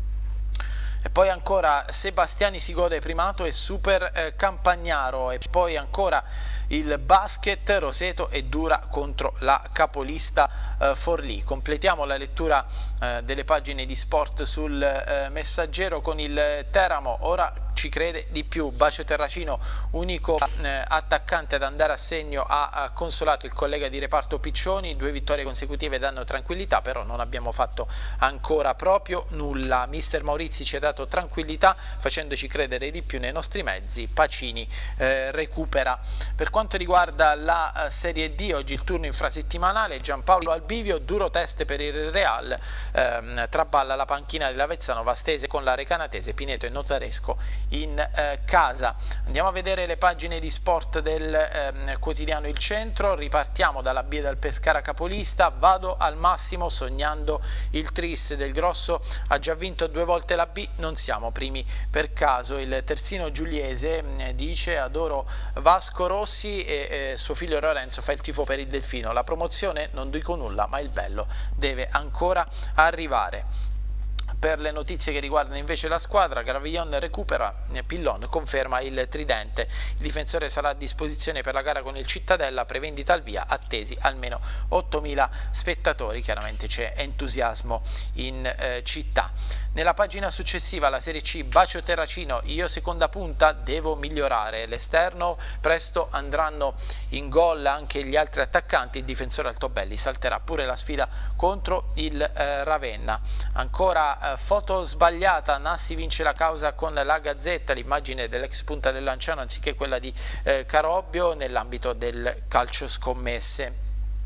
E poi ancora Sebastiani si gode primato e Super Campagnaro, e poi ancora il basket, Roseto è dura contro la capolista Forlì. Completiamo la lettura delle pagine di sport sul Messaggero con il Teramo, ora ci crede di più, Bacio Terracino, unico attaccante ad andare a segno, ha consolato il collega di reparto Piccioni, 2 vittorie consecutive danno tranquillità, però non abbiamo fatto ancora proprio nulla. Mister Maurizi ci ha dato tranquillità facendoci credere di più nei nostri mezzi, Pacini recupera. Per quanto riguarda la Serie D, oggi il turno infrasettimanale, Giampaolo Albivio, duro test per il Real, traballa la panchina dell'Avezzano, Vastese con la Recanatese, Pineto e Notaresco in casa. Andiamo a vedere le pagine di sport del quotidiano Il Centro, ripartiamo dalla B dal Pescara capolista, vado al massimo sognando il tris, Del Grosso ha già vinto 2 volte la B, non siamo primi per caso. Il terzino giuliese dice adoro Vasco Rossi e suo figlio Lorenzo fa il tifo per il Delfino, la promozione non dico nulla ma il bello deve ancora arrivare. Per le notizie che riguardano invece la squadra, Gravillon recupera, Pillon conferma il tridente, il difensore sarà a disposizione per la gara con il Cittadella, prevendita al via, attesi almeno 8.000 spettatori, chiaramente c'è entusiasmo in città. Nella pagina successiva, la Serie C, Bacio Terracino, io seconda punta devo migliorare, l'esterno, presto andranno in gol anche gli altri attaccanti, il difensore Altobelli salterà pure la sfida contro il Ravenna. Ancora foto sbagliata, Nassi vince la causa con la Gazzetta, l'immagine dell'ex punta del Lanciano anziché quella di Carobbio nell'ambito del calcio scommesse.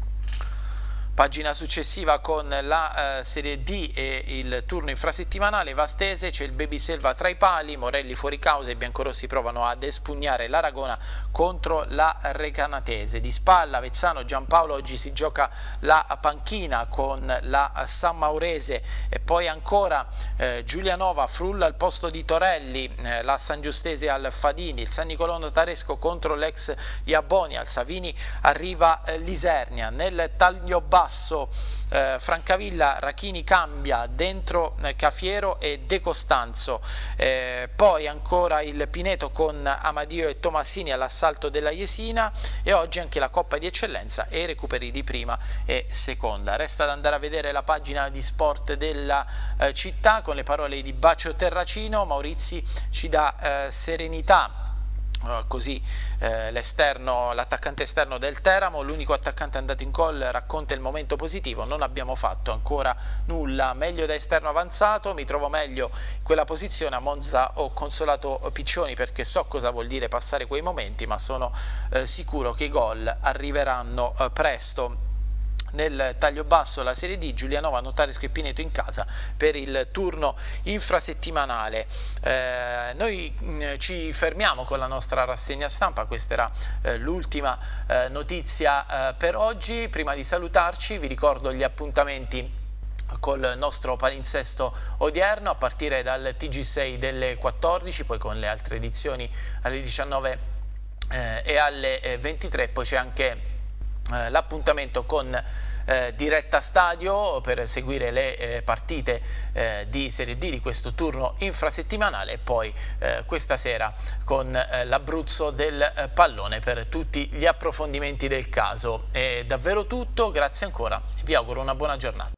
Pagina successiva con la Serie D e il turno infrasettimanale, Vastese, c'è il Baby Selva tra i pali, Morelli fuori causa, i biancorossi provano ad espugnare l'Aragona contro la Recanatese. Di spalla Avezzano, Giampaolo, oggi si gioca la panchina con la San Maurese, e poi ancora Giulianova frulla al posto di Torelli, la San Giustese al Fadini, il San Nicolò Notaresco contro l'ex Iaboni, al Savini arriva l'Isernia. Nel taglio basso Francavilla, Rachini cambia, dentro Cafiero e De Costanzo, poi ancora il Pineto con Amadio e Tomassini all'assalto della Jesina, e oggi anche la Coppa di Eccellenza e i recuperi di prima e seconda. Resta da andare a vedere la pagina di sport della città con le parole di Bacio Terracino, Maurizi ci dà serenità. Così l'attaccante esterno del Teramo, l'unico attaccante andato in gol, racconta il momento positivo, non abbiamo fatto ancora nulla, meglio da esterno avanzato, mi trovo meglio in quella posizione, a Monza ho consolato Piccioni perché so cosa vuol dire passare quei momenti, ma sono sicuro che i gol arriveranno presto. Nel taglio basso la Serie D, Giulianova, Notaresco e Pineto in casa per il turno infrasettimanale. Noi ci fermiamo con la nostra rassegna stampa, questa era l'ultima notizia per oggi. Prima di salutarci vi ricordo gli appuntamenti col nostro palinsesto odierno a partire dal TG6 delle 14, poi con le altre edizioni alle 19 e alle 23, poi c'è anche l'appuntamento con diretta stadio per seguire le partite di Serie D di questo turno infrasettimanale, e poi questa sera con l'Abruzzo del pallone per tutti gli approfondimenti del caso. È davvero tutto, grazie ancora, vi auguro una buona giornata.